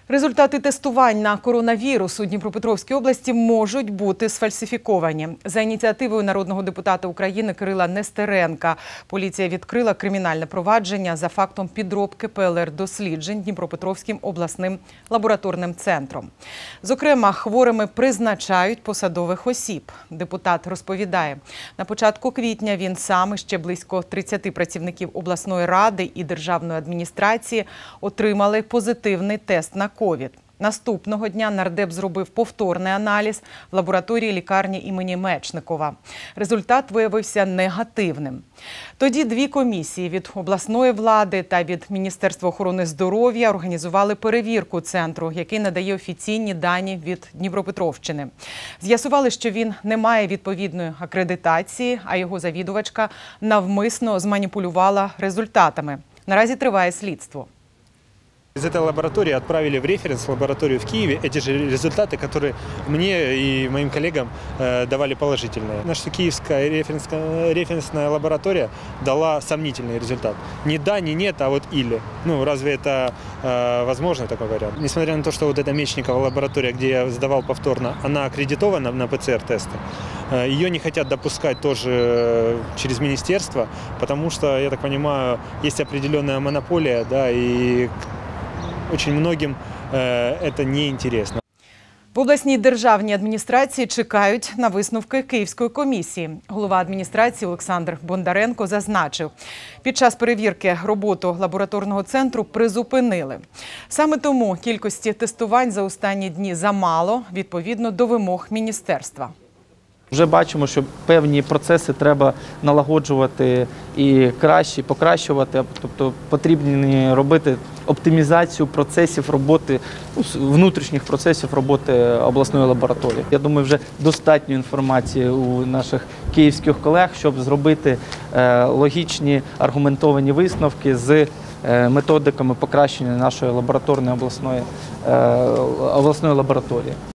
Результати тестувань на коронавірус у Дніпропетровській області можуть бути сфальсифіковані. За ініціативою народного депутата України Кирила Нестеренка поліція відкрила кримінальне провадження за фактом підробки ПЛР-досліджень Дніпропетровським обласним лабораторним центром. Зокрема, хворими призначають посадових осіб. Депутат розповідає, на початку квітня він сам і ще близько 30 працівників обласної ради і державної адміністрації отримали позитивний тест на ковід. Наступного дня нардеп зробив повторний аналіз в лабораторії лікарні імені Мечникова. Результат виявився негативним. Тоді дві комісії від обласної влади та від Міністерства охорони здоров'я організували перевірку центру, який надає офіційні дані від Дніпропетровщини. З'ясували, що він не має відповідної акредитації, а його завідувачка навмисно зманіпулювала результатами. Наразі триває слідство. Из этой лаборатории отправили в референс-лабораторию в Киеве эти же результаты, которые мне и моим коллегам давали положительные. Наша киевская референсная лаборатория дала сомнительный результат. Не да, не нет, а вот или. Ну, разве это возможно, такой вариант? Несмотря на то, что вот эта Мечникова лаборатория, где я сдавал повторно, она аккредитована на ПЦР-тесты, ее не хотят допускать тоже через министерство, потому что, я так понимаю, есть определенная монополия, да, и очень многим это не интересно. В обласній державній адміністрації чекають на висновки Київської комісії. Голова адміністрації Олександр Бондаренко зазначив, під час перевірки роботу лабораторного центру призупинили. Саме тому кількості тестувань за останні дні замало, відповідно до вимог міністерства. Вже бачимо, що певні процеси треба налагоджувати і краще, покращувати, тобто потрібно робити оптимізацію процесів роботи, внутрішніх процесів роботи обласної лабораторії. Я думаю, вже достатньо інформації у наших київських колег, щоб зробити логічні аргументовані висновки з методиками покращення нашої лабораторної обласної лабораторії.